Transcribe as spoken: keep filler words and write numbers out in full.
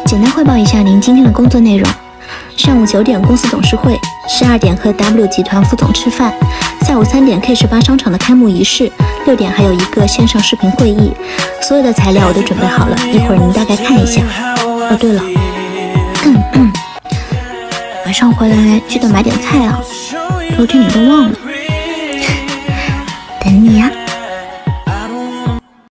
简单汇报一下您今天的工作内容。上午九点公司董事会，十二点和 W 集团副总吃饭，下午三点 K 十八商场的开幕仪式，六点还有一个线上视频会议。所有的材料我都准备好了，一会儿您大概看一下。哦，对了，嗯嗯，晚上回来记得买点菜啊，昨天你都忘了。等你呀。